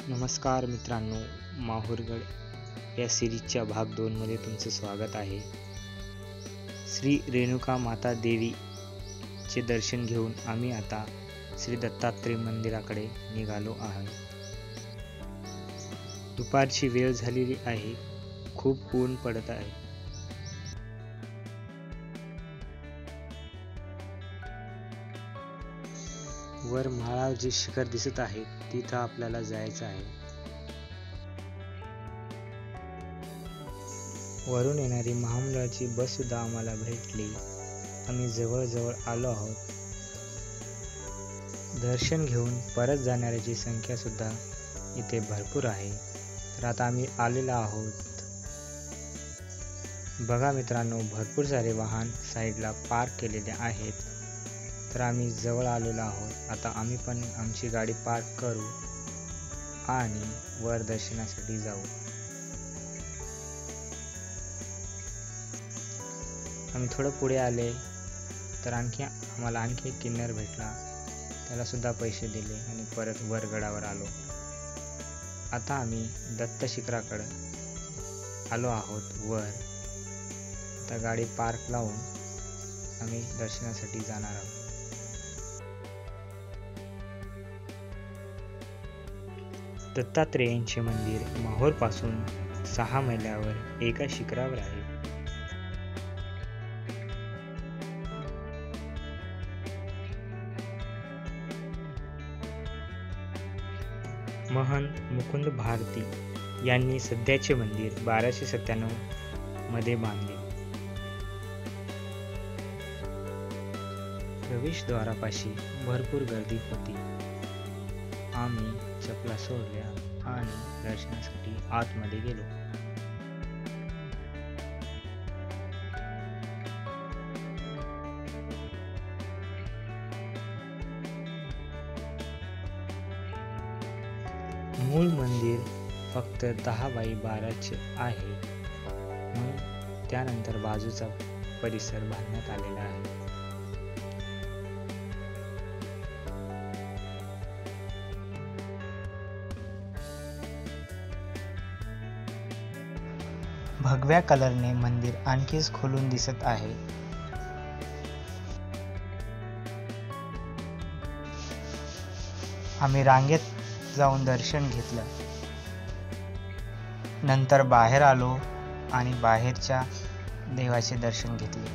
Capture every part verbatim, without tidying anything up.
नमस्कार मित्रांनो, माहूरगड या सिरीजच्या भाग दोन मध्ये तुमचं स्वागत आहे. श्री रेणुका माता देवीचे दर्शन घेऊन आम्ही आता श्री दत्तात्रय मंदिराकडे निघालो आहोत. दुपारची वेळ झालेली आहे. खूप ऊन पडत आहे. वर माळा जे शिखर दिसत आहे तिथं आपल्याला जायचं आहे. वरून येणारी महामंडळाची बस सुद्धा आम्हाला भेटली. आम्ही जवळजवळ आलो आहोत. दर्शन घेऊन परत जाणाऱ्याची संख्या सुद्धा इथे भरपूर आहे. तर आता आम्ही आलेलो आहोत. बघा मित्रांनो, भरपूर सारे वाहन साईडला पार्क केलेले आहेत. तर आम्ही जवळ आलेलो आहोत. आता आम्ही पण आमची गाडी पार्क करू आणि वर दर्शनासाठी जाऊ. आम्ही थोडं पुढे आले तर आणखी आम्हाला आणखी एक किन्नर भेटला. त्याला सुद्धा पैसे दिले आणि परत वर गडावर आलो. आता आम्ही दत्त शिखराकडे आलो आहोत वर. आता गाडी पार्क लावून आम्ही दर्शनासाठी जाणार आहोत. दत्तात्रेयांचे मंदिर माहूर पासून सहा मैलावर एका शिखरावर आहे. महंत मुकुंद भारती यांनी सध्याचे मंदिर बाराशे सत्त्याण्णव मध्ये बांधले. प्रवेशद्वारापाशी भरपूर गर्दी होती. आम्ही चपला सोडल्या आणि दर्शनासाठी आतमध्ये गेलो. मूळ मंदिर फक्त दहा बाय बाराचे आहे. मग त्यानंतर बाजूचा परिसर बांधण्यात आलेला आहे. भगव्या कलरने मंदिर आणखीच खोलून दिसत आहे. आम्ही रांगेत जाऊन दर्शन घेतलं. नंतर बाहेर आलो आणि बाहेरच्या देवाचे दर्शन घेतले.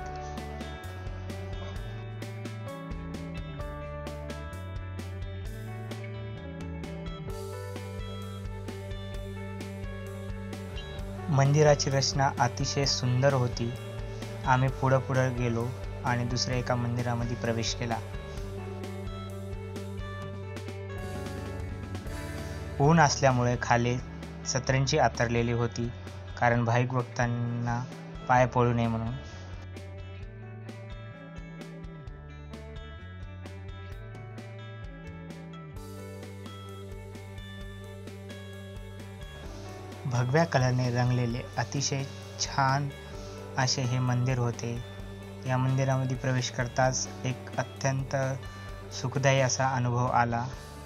मंदिराची रचना अतिशय सुंदर होती. आम्ही पुढे पुढे गेलो आणि दुसऱ्या एका मंदिरामध्ये प्रवेश केला. ऊन असल्यामुळे खाली सतरंजी आतरलेली होती, कारण भाविक भक्तांना पाय पडू नये म्हणून. भगव्या कलरने रंगलेले अतिशय छान असे हे मंदिर होते. या मंदिरामध्ये प्रवेश करताच एक अत्यंत सुखदायी असा अनुभव आला.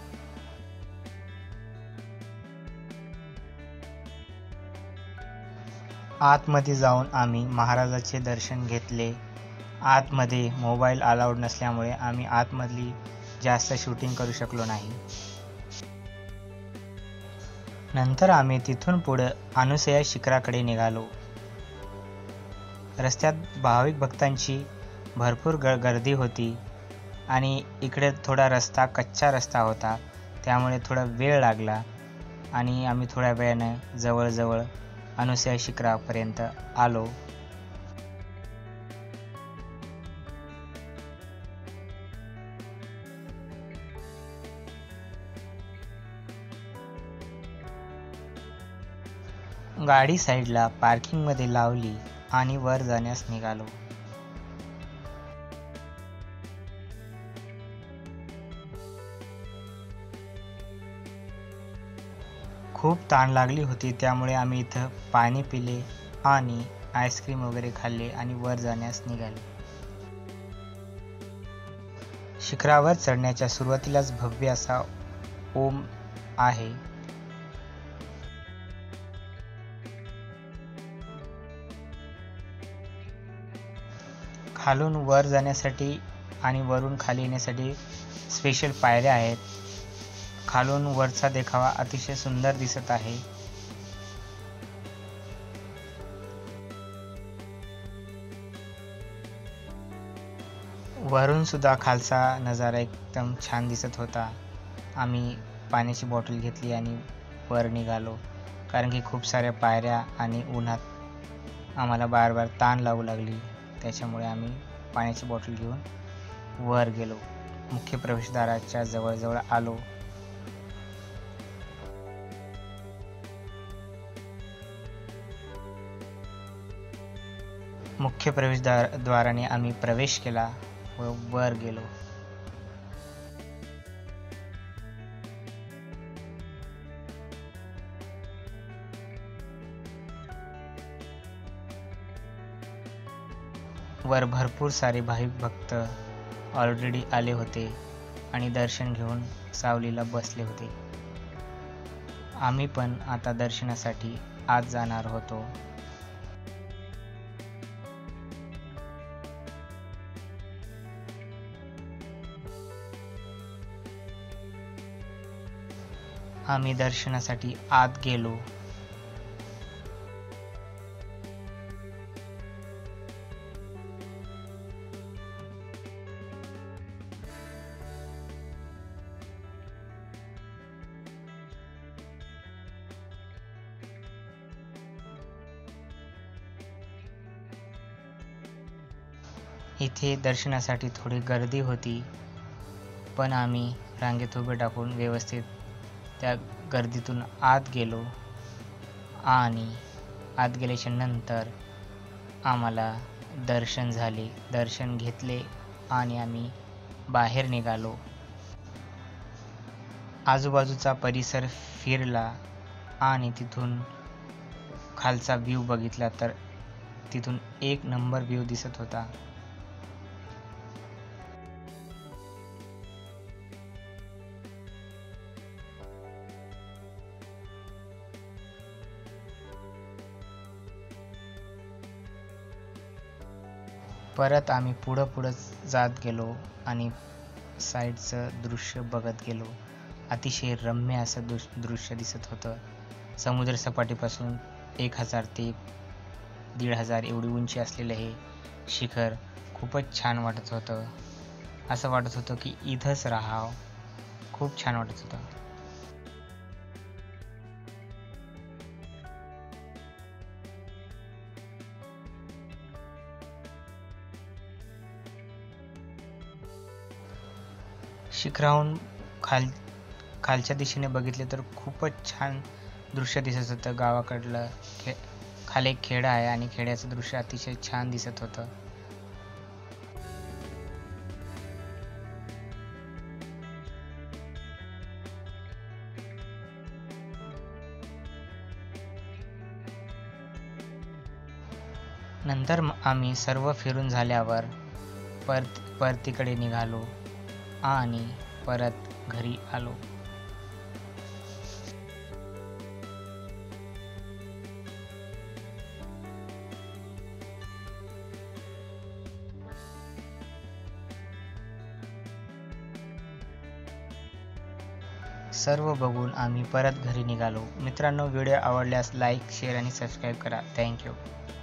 आतमध्ये जाऊन आम्ही महाराजाचे दर्शन घेतले. आतमध्ये मोबाईल अलाउड नसल्यामुळे आम्ही आतमधली जास्त शूटिंग करू शकलो नाही. नंतर आम्ही तिथून पुढे अनुसया शिखराकडे निघालो. रस्त्यात भाविक भक्तांची भरपूर गर्दी होती आणि इकडे थोडा रस्ता कच्चा रस्ता होता, त्यामुळे थोडा वेळ लागला आणि आम्ही थोड्या वेळाने जवळजवळ अनुसया शिखरापर्यंत आलो. गाडी साईडला पार्किंग मध्ये लावली आणि वर जाण्यास निघालो. खूप ताण लागली होती, त्यामुळे आम्ही इथं पाणी पिले आणि आईस्क्रीम वगैरे खाल्ले आणि वर जाण्यास निघाले. शिखरावर चढण्याच्या सुरुवातीलाच भव्य असा ओम आहे. खालून वर जाण्यासाठी आणि वरून खाली येण्यासाठी स्पेशल पायऱ्या आहेत. खालून वरचा देखावा अतिशय सुंदर दिसत आहे. वरून सुद्धा खालचा नजारा एकदम छान दिसत होता. आम्ही पाण्याची बॉटल घेतली आणि वर निघालो, कारण की खूप साऱ्या पायऱ्या आणि उन्हात आम्हाला बार बार ताण लागू लागली. त्याच्यामुळे आम्ही पाण्याची बॉटल घेऊन वर गेलो. मुख्य प्रवेशद्वाराच्या जवळजवळ आलो. मुख्य प्रवेशद्वाराने आम्ही प्रवेश केला व वर गेलो. वर भरपूर सारे भाविक भक्त ऑलरेडी आले होते आणि दर्शन घेऊन सावलीला बसले होते. आम्ही पण आता दर्शनासाठी आत जाणार होतो. आम्ही दर्शनासाठी आत गेलो. इथे दर्शनासाठी थोडी गर्दी होती, पण आम्ही रांगेत उभे टाकून व्यवस्थित त्या गर्दीतून आत गेलो आणि आत गेल्याच्या नंतर आम्हाला दर्शन झाले. दर्शन घेतले आणि आम्ही बाहेर निघालो. आजूबाजूचा परिसर फिरला आणि तिथून खालचा व्ह्यू बघितला तर तिथून एक नंबर व्ह्यू दिसत होता. परत आम्ही पुढं पुढं जात गेलो आणि साईडचं दृश्य बघत गेलो. अतिशय रम्य असं दृश्य दिसत होतं. समुद्र सपाटीपासून एक हजार ते दीड हजार एवढी उंची असलेलं हे शिखर खूपच छान वाटत होतं. असं वाटत होतं की इथंच राहावं. खूप छान वाटत होतं. शिखराहून खाल खालच्या दिशेने बघितले तर खूपच छान दृश्य दिसत होतं. गावाकडलं खे खाली एक खेडं आहे आणि खेड्याचं दृश्य अतिशय छान दिसत होतं. नंतर आम्ही सर्व फिरून झाल्यावर परत परतीकडे निघालो आणि परत घरी आलो. सर्व बघून आम्ही परत घरी निघालो. मित्रांनो, व्हिडिओ आवडल्यास लाईक, शेअर आणि सबस्क्राईब करा. थँक्यू.